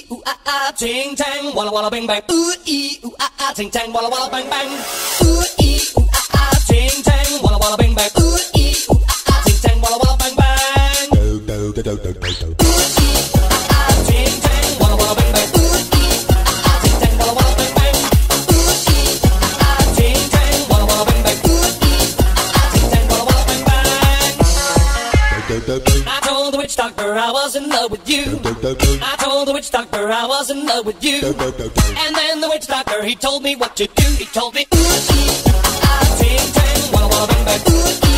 ooh ah ah, ting tang, walla walla bang bang. Ooh ooh ah ah, ting tang, walla walla bang bang. Ooh ooh ah ah, ting tang, walla walla bang bang. Ooh ooh ah ah, ting tang, walla walla bang bang. Ooh ooh ah ah, ting tang, walla walla bang bang. Ooh ooh ah ah, ting tang, walla walla bang bang. Ooh ooh ah ah, ting tang, walla walla bang bang. Ooh ooh ah ah, ting tang, walla walla bang bang. I told the witch doctor I was in love with you. I told the witch doctor I was in love with you. And then the witch doctor, he told me what to do. He told me, ooh, ah, ting, tang, walla, walla, bang, bang, ooh,